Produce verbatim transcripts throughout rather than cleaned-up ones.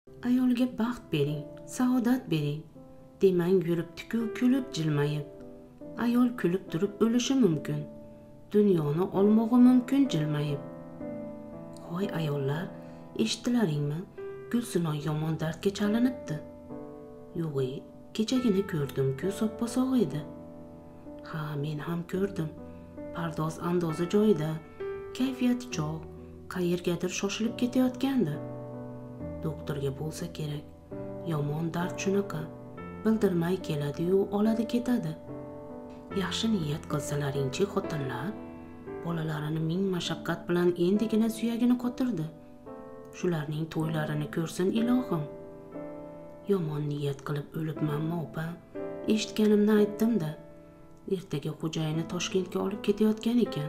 Ayolga baxt bering, saodat bering. Demang yuribdi-ku kulib jilmayib. Ayol kulib turib o'lishi mumkin. Dunyoni olmog'i mumkin jilmayib. Hoy ayollar, eshitdilaringmi? Gulsinoy yomon dardga chalinibdi. Yo'g'e, kechagina ko'rdim-ku soppa-sog' edi. Ha, men ham ko'rdim. Pardoz andozi joyida, kayfiyati chog', qayergadir shoshilib ketayotgandi. Doktorga bo'lsa kerak. Yomon dard shunaqa. Bildirmay keladi-yu, oladi ketadi. Yaxshi niyat qilsalaring-chi xotinlar. Bolalarini ming mashaqqat bilan endigina suyagini qotirdi. Shularning to'ylarini ko'rsin ilohim. Yomon niyat qilib o'libmanmi opa? Eshitganimni aytdim-da. Ertaga xo'jayini Toshkentga olib ketayotgan ekan.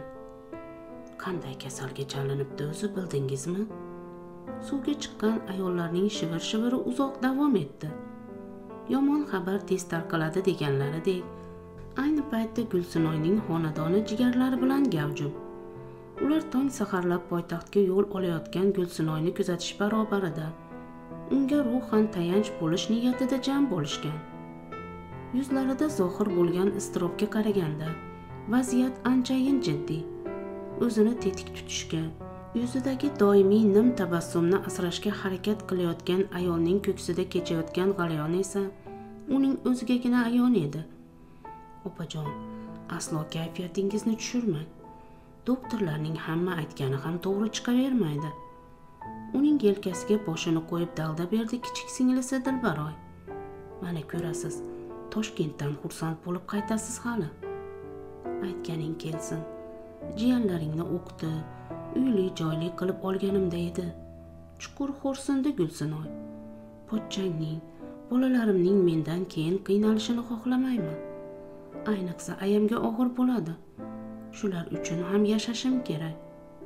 Qanday kasalga chalinibdi o'zi bildingizmi? Suvga chiqqan ayollarning shivir-shiviri uzoq davom etdi. Yomon xabar tez tarqaladi deganlaridek, ayni paytda Gulsinoyning xonadoni jigarlari bilan gavjum. Ular tong saharlab poytaxtga yo'l olayotgan Gulsinoyni kuzatish barobarida unga ruhan tayanch bo'lish niyatida jam bo'lishgan. Yuzlarida zohir bo'lgan iztirobga qaraganda vaziyat anchayin jiddiy. O'zini tetik tutishga, yuzidagi doimiy nim tabassumni asrashga harakat qilayotgan ayolning ko'ksida kechayotgan g'alayon esa uning o'zigagina ayon edi. Opajon, aslo kayfiyatingizni tushirmang. Doktorlarning hamma aytgani ham to'g'ri chiqavermaydi. Uning yelkasiga boshini qo'yib dalda berdi kichik singlisi Dilbaroy. Mana ko'rasiz, Toshkentdan xursand bo'lib qaytasiz hali. Aytganing kelsin. Jiyanlaringni o'qdi, uyli joyli qilib olganimda edi. Chuqur xo'rsindi Gulsinoy. Pochchangning, bolalarimning mendan keyin qiynalishini xohlamayman. Ayniqsa ayamga og'ir bo'ladi. Shular uchun ham yashashim kerak.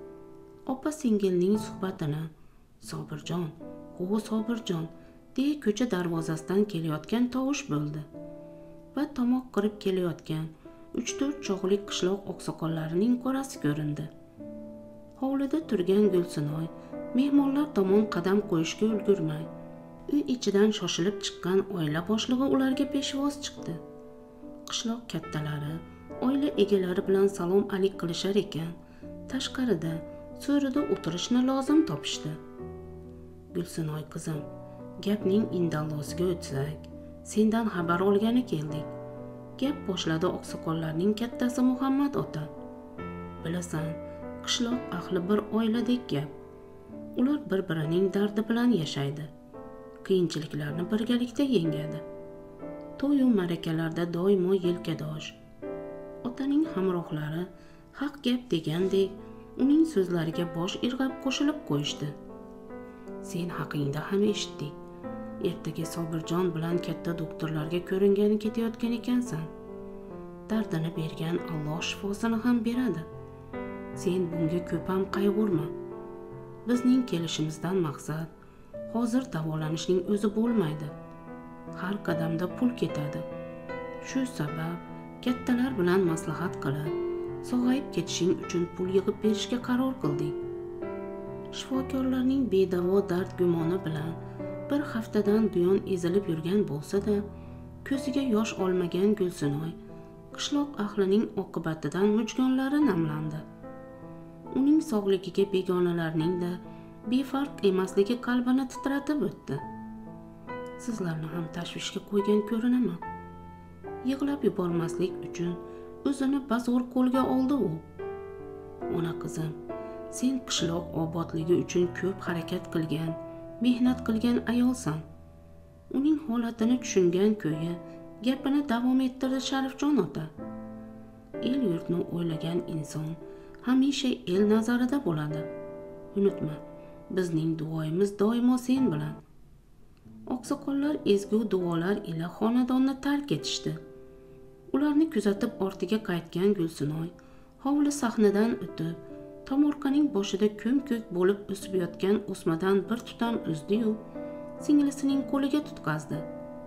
Opa singilning suhbatini Sobirjon, "O Sobirjon" deya ko'cha darvozasidan kelayotgan tovush bo'ldi va tomoq qirib kelayotgan uch to'rt chog'lik qishloq oqsoqollarining qorasi ko'rindi. Hovlida turgan Gulsinoy mehmonlar tomon qadam qo'yishga ulgurmay, uy ichidan shoshilib chiqqan oila boshlig'i ularga peshvoz chiqdi. Qishloq kattalari oila egalari bilan salom alik qilishar ekan, tashqarida so'rida o'tirishni lozim topishdi. Gulsinoy qizim, gapning indallosiga o'tsak, sendan xabar olgani keldik. Gap boshladi oqsoqollarning kattasi Muhammad ota. Bilasan, qishloq ahli bir oiladek gap. Ular bir-birining dardi bilan yashaydi. Qiyinchiliklarni birgalikda yengadi. To'y va ma'rakalarda doimo yelkadosh. Otaning hamrohlari haq gap degandek uning so'zlariga bosh irg'ab qo'shilib qo'yishdi. Sen haqingda ham eshitdik. Ertaga Sobirjon bilan katta doktorlarga ko'ringani ketayotgan ekansan. Dardini bergan Alloh shifosini ham beradi. Sen bunga ko'p ham qayg'urma. Bizning kelishimizdan maqsad hozir davolanishning o'zi bo'lmaydi. Har qadamda pul ketadi. Shu sabab kattalar bilan maslahat qilib, sog'ayib ketishing uchun pul yig'ib berishga qaror qildik. Shifokorlarning bedavo dard gumoni bilan bir haftadan buyon ezilib yurgan bo'lsa-da, ko'ziga yosh olmagan Gulsinoy qishloq ahlining oqibatidan mujgonlari namlandi. Uning sog'ligiga begonalarning da befarq emasligi qalbini titratib o'tdi. Sizlarni ham tashvishga qo'ygan ko'rinaman. Yig'lab yubormaslik uchun o'zini bazo'r qo'lga oldi u. Ona qizim, sen qishloq obodligi uchun ko'p harakat qilgan, mehnat qilgan ayolsan. Uning holatini tushungan ko'yi gapini davom ettirdi Sharifjon ota. El yurtni o'ylagan inson hamisha el nazarida bo'ladi. Unutma, bizning duoyimiz doimo sen bilan. Oqsoqollar ezgu duolar ila xonadonni tark etishdi. Ularni kuzatib ortiga qaytgan Gulsinoy hovli sahnidan o'tib, tomorqaning boshida ko'm-ko'k bo'lib o'sib yotgan o'smadan bir tutam uzdi-yu, singlisining qo'liga tutqazdi.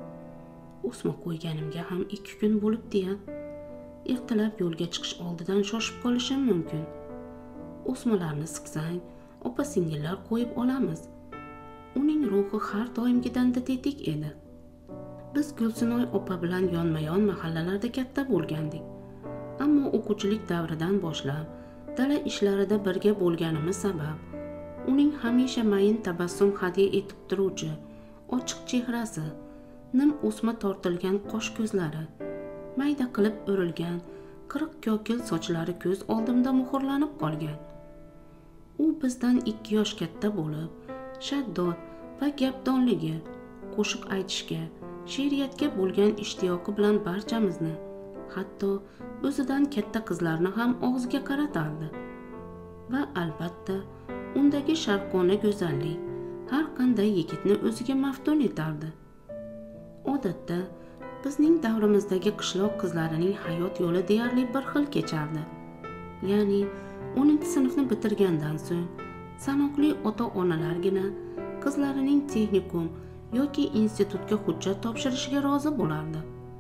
O'sma qo'yganimga ham ikki kun bo'libdi-ya. Ertalab yo'lga chiqish oldidan shoshib qolishim mumkin. O'smalarni siqsang, opa-singillar qo'yib olamiz. Uning ruhi har doimgidanda tetik edi. Biz Gulsinoy opa bilan yonma-yon mahallalarda katta bo'lgandik. Ammo o'quvchilik davridan boshlab dala ishlarida birga bo'lganimiz sabab uning hamisha mayin tabassum hadya etib turuvchi ochiq chehrasi, nim o'sma tortilgan qosh ko'zlari, mayda qilib o'rilgan qirq kokil sochlari ko'z oldimda muhrlanib qolgan. U bizdan ikki yosh katta bo'lib, shaddod va gapdonligi, qo'shiq aytishga, she'riyatga bo'lgan ishtiyoqi bilan barchamizni, hatto o'zidan katta qizlarni ham og'ziga qaratardi. Va albatta, undagi sharqona go'zallik har qanday yigitni o'ziga maftun etardi. Odatda bizning davrimizdagi qishloq qizlarining hayot yo'li deyarli bir xil kechardi. Ya'ni o'ninchi sinfni bitirgandan so'ng sanoqli ota-onalargina qizlarining texnikum yoki institutga hujjat topshirishiga rozi bo'lardi.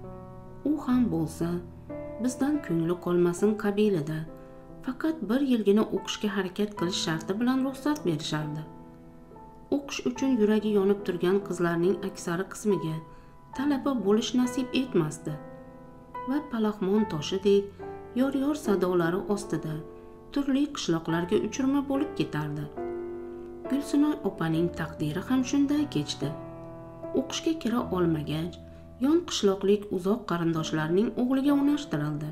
U ham bo'lsa, bizdan ko'ngli qolmasin qabilida faqat bir yilgina o'qishga harakat qilish sharti bilan ruxsat berishardi. O'qish uchun yuragi yonib turgan qizlarning aksari qismiga talaba bo'lish nasib etmasdi va palaxmon toshidek yor-yor sadolari ostida turli qishloqlarga uchirma bo'lib ketardi. Gulsinoy opaning taqdiri ham shunday kechdi. O'qishga kira olmagach, yon qishloqlik uzoq qarindoshlarining o'g'liga unashtirildi.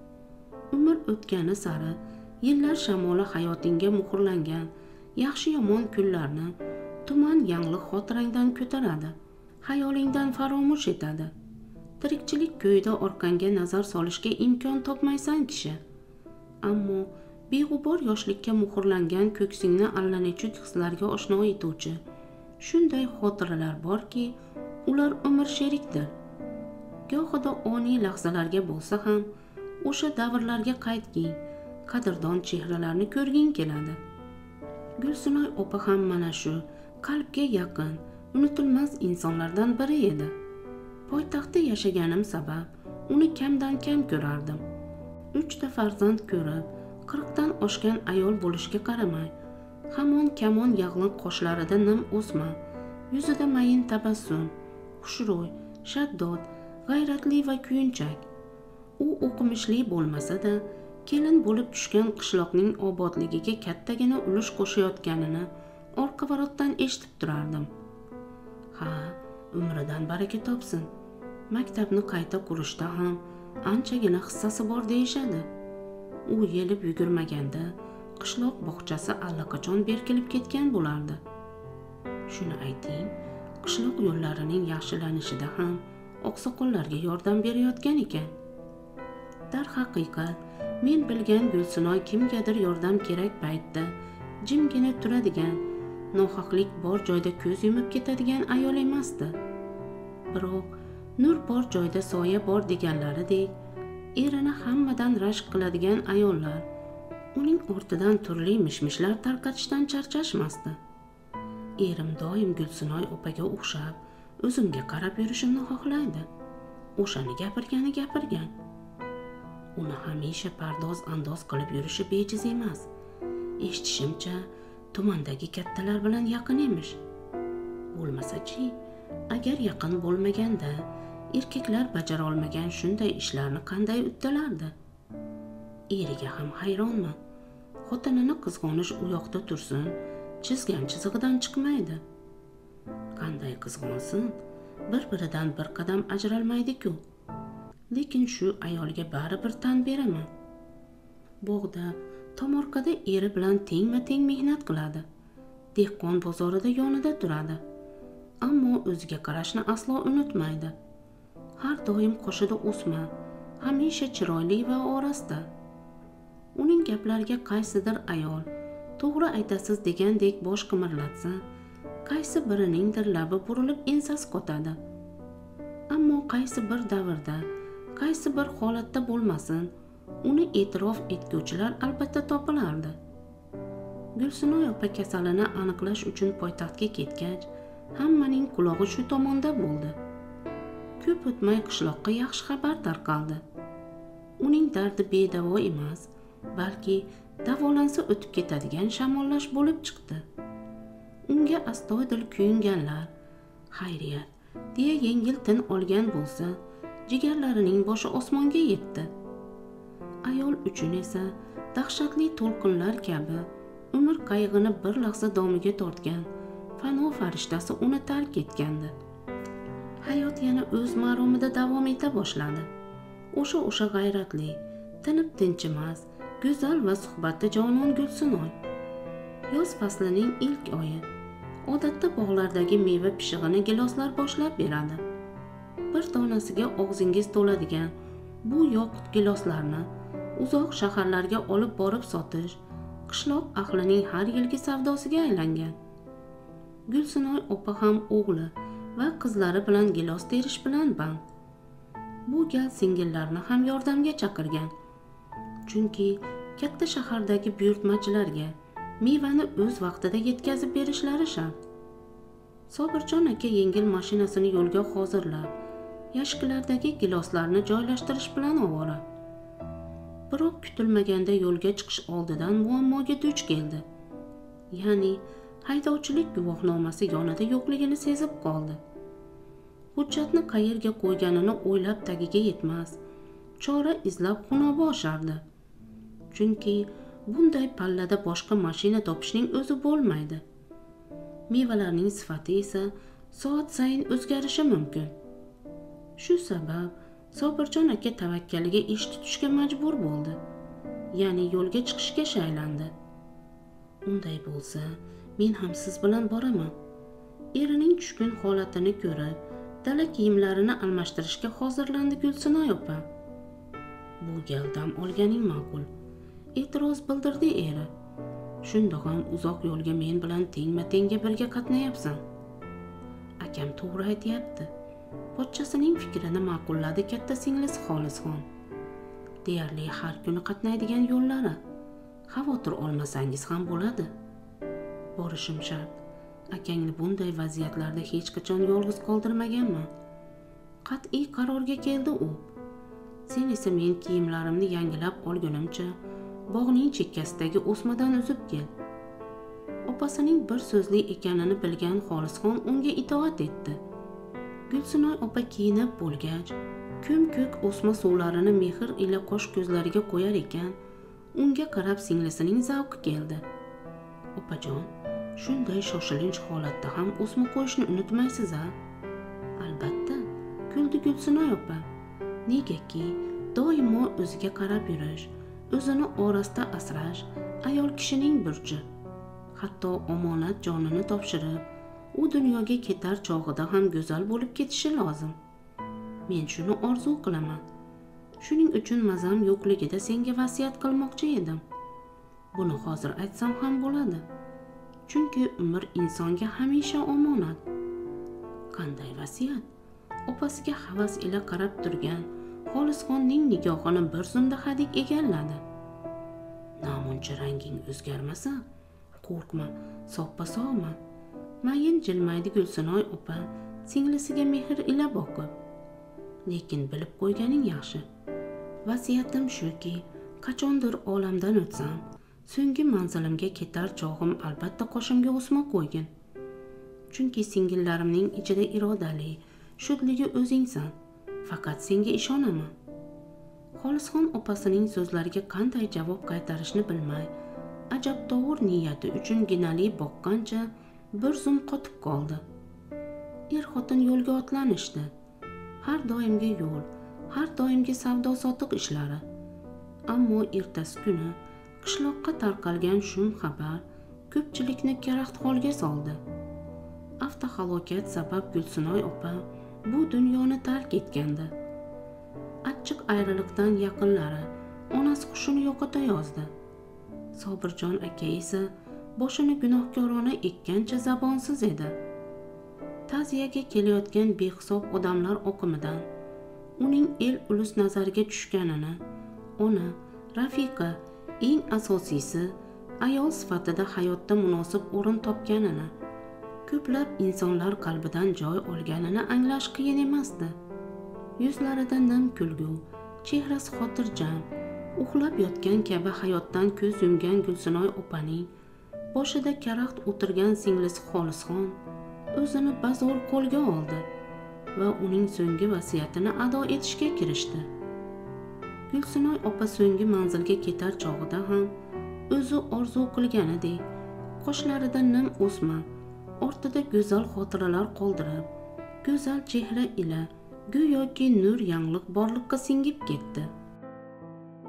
Umr o'tgani sari yillar shamoli hayotingga muhrlangan yaxshi-yomon kunlarni tuman yangliq xotirangdan ko'taradi, xayolingdan faromush etadi. Tirikchilik ko'yida orqangga nazar solishga imkon topmaysan kishi. Ammo beg'ubor yoshlikka muhrlangan ko'ksingni allanechuk hislarga oshno etuvchi shunday xotiralar borki, ular umr sherikdir. Gohida oniy lahzalarga bo'lsa ham o'sha davrlarga qaytging, qadrdon chehralarni ko'rging keladi. Gulsinoy opa ham mana shu qalbga yaqin, unutilmas insonlardan biri edi. Poytaxtda yashaganim sabab uni kamdan kam ko'rardim. Uchta farzand ko'rib, qirqdan oshgan ayol bo'lishiga qaramay, hamon kamon yag'liq qoshlarida nim o'sma, yuzida mayin tabassum, xushro'y, shaddod, g'ayratli va kuyunchak. U o'qimishli bo'lmasa-da, kelin bo'lib tushgan qishloqning obodligiga kattagina ulush qo'shayotganini orqa-varotdan eshitib turardim. Ha, umridan baraka topsin. Maktabni qayta qurishda ham anchagina hissasi bor deyishadi. U yelib yugurmaganda qishloq bog'chasi allaqachon berkilib ketgan bo'lardi. Shuni ayting, qishloq yo'llarining yaxshilanishida ham oqsoqollarga yordam berayotgan ekan. Darhaqiqat, men bilgan Gulsinoy kimgadir yordam kerak paytda jimgina turadigan, nohaqlik bor joyda ko'z yumib ketadigan ayol emasdi. Biroq nur bor joyda soya bor deganlaridek, erini hammadan rashk qiladigan ayollar uning ortidan turli mishmishlar tarqatishdan charchashmasdi. Erim doim Gulsinoy opaga o'xshab o'zimga qarab yurishimni xohlaydi. O'shani gapirgani gapirgan. Uni hamisha pardoz andoz qilib yurishi bejiz emas. Eshitishimcha, tumandagi kattalar bilan yaqin emish. Bo'lmasa-chi, agar yaqin bo'lmaganda erkaklar bajara olmagan shunday ishlarni qanday uddalardi? Eriga ham hayronman. Xotinini qizg'onish u yoqda tursin, chizgan chizig'idan chiqmaydi. Qanday qizg'onsin, bir-biridan bir qadam ajralmaydi-ku. Lekin shu ayolga baribir tan beraman. Bog'da, tomorqada eri bilan tengma-teng mehnat qiladi. Dehqon bozorida yonida turadi. Ammo o'ziga qarashni aslo unutmaydi. Har doim qoshida o'sma, hamisha chiroyli va orasta. Uning gaplariga qaysidir ayol to'g'ri aytasiz degandek bosh qimirlatsa, qaysi biriningdir labi burilib ensasi qotadi. Ammo qaysi bir davrda, qaysi bir holatda bo'lmasin, uni e'tirof etguvchilar albatta topilardi. Gulsinoy opa kasalini aniqlash uchun poytaxtga ketgach, hammaning qulog'i shu tomonda bo'ldi. Ko'p o'tmay qishloqqa yaxshi xabar tarqaldi. Uning dardi bedavo emas, balki davolansa o'tib ketadigan shamollash bo'lib chiqdi. unga astoydil kuyunganlar xayriyat deya yengil tin olgan bo'lsa, jigarlarining boshi osmonga yetdi. Ayol uchun esa dahshatli to'lqinlar kabi umr qayg'ini bir lahza domiga tortgan fano farishtasi uni tark etgandi. Hayot yana o'z maromida davom eta boshladi. O'sha o'sha g'ayratli, tinib tinchimas, go'zal va suhbatda jonon Gulsinoy. Yoz faslining ilk oyi. Odatda bog'lardagi meva pishig'ini giloslar boshlab beradi. Bir donasiga og'zingiz to'ladigan bu yoqut giloslarni uzoq shaharlarga olib borib sotish qishloq ahlining har yilgi savdosiga aylangan. Gulsinoy opa ham o'g'li va qizlari bilan gilos terish bilan band. Bu gal singillarni ham yordamga chaqirgan. Chunki katta shahardagi buyurtmachilarga mevani o'z vaqtida yetkazib berishlari shart. Sobirjon aka yengil mashinasini yo'lga hozirlab, yashiklardagi giloslarni joylashtirish bilan ovora. Biroq kutilmaganda yo'lga chiqish oldidan muammoga duch keldi. Ya'ni haydovchilik guvohnomasi yonida yo'qligini sezib qoldi. Hujjatni qayerga qo'yganini o'ylab tagiga yetmas, chora izlab xunoba oshardi. Chunki bunday pallada boshqa mashina topishning o'zi bo'lmaydi. Mevalarning sifati esa soat sayin o'zgarishi mumkin. Shu sabab Sobirjon aka tavakkaliga ish tutishga majbur bo'ldi. Ya'ni yo'lga chiqishga shaylandi. Unday bo'lsa, men ham siz bilan boraman. Erining tushkun holatini ko'rib, dala kiyimlarini almashtirishga hozirlandi Gulsinoy opa. Bu gal dam olganing ma'qul. E'tiroz bildirdi eri. Shundoq ham uzoq yo'lga men bilan tengma-tenga birga qatnayapsan. Akam to'g'ri aytayapti. Pochchasining fikrini ma'qulladi katta singlisi Xolisxon. Deyarli har kuni qatnaydigan yo'llari. Xavotir olmasangiz ham bo'ladi. Borishim shart. Akangni bunday vaziyatlarda hech qachon yolg'iz qoldirmaganman. Qat'iy qarorga keldi u. Sen esa men kiyimlarimni yangilab olgunimcha bog'ning chekkasidagi o'smadan uzib kel. Opasining bir so'zli ekanini bilgan Xolisxon unga itoat etdi. Gulsinoy opa kiyinib bo'lgach, ko'm-ko'k o'sma suvlarini mehr ila qosh ko'zlariga qo'yar ekan, unga qarab singlisining zavqi keldi. Opajon, shunday shoshilinch holatda ham o'sma qo'yishni unutmaysiz-a? Albatta, kuldi Gulsinoy opa. Negaki, doimo o'ziga qarab yurish, o'zini orasida asrash ayol kishining burchi. Hatto omonat jonini topshirib, u dunyoga ketar chog'ida ham go'zal bo'lib ketishi lozim. Men shuni orzu qilaman. Shuning uchun mazam yo'qligida senga vasiyat qilmoqchi edim. Buni hozir aytsam ham bo'ladi. Chunki umr insonga hamisha omonat. Qanday vasiyat? Opasiga havas ila qarab turgan Xolisxonning nigohini bir zumda hadik egalladi. Namuncha ranging o'zgarmasa, qo'rqma, soppa-sog'man. Mayin jilmaydi Gulsinoy opa singlisiga mehr ila boqib. Lekin bilib qo'yganing yaxshi. Vasiyatim shuki, qachondir olamdan o'tsam, so'nggi manzilimga ketar chog'im albatta qoshimga o'sma qo'ygin. Chunki singillarimning ichida irodali, shudligi o'zingsan. Faqat senga ishonaman. Xolisxon opasining so'zlariga qanday javob qaytarishni bilmay, ajabtovur niyati uchun ginali boqqancha bir zum qotib qoldi. Er-xotin yo'lga otlanishdi. Har doimgi yo'l, har doimgi savdo sotiq ishlari. Ammo ertasi kuni qishloqqa tarqalgan shum xabar ko'pchilikni karaxt holga soldi. Avtohalokat sabab Gulsinoy opa bu dunyoni tark etgandi. Achchiq ayriliqdan yaqinlari onasi hushini yo'qotayozdi. Sobirjon aka esa boshini gunohkorona ekkancha zabonsiz edi. Ta'ziyaga kelayotgan behisob odamlar oqimidan uning el ulus nazariga tushganini, ona, rafiqa, eng asosiysi ayol sifatida hayotda munosib o'rin topganini, ko'plab insonlar qalbidan joy olganini anglash qiyin emasdi. Yuzlarida nim kulgu, chehrasi xotirjam, uxlab yotgan kabi hayotdan ko'z yumgan Gulsinoy opaning boshida karaxt o'tirgan singlisi Xolisxon o'zini bazo'r qo'lga oldi va uning so'nggi vasiyatini ado etishga kirishdi. Gulsinoy opa so'nggi manzilga ketar chog'ida ham o'zi orzu qilganidek qoshlarida nim o'sma, ortida go'zal xotiralar qoldirib, go'zal chehra ila go'yoki nur yangliq borliqqa singib ketdi.